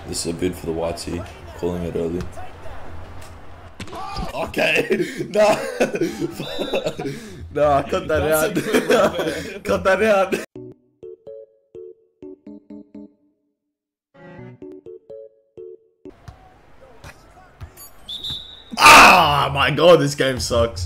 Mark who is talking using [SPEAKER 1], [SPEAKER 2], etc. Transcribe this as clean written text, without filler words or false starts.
[SPEAKER 1] This is a bid for the white tee. Calling it early. Okay. Nah. Nah, cut that out. Cut that out. Ah, my god, this game sucks.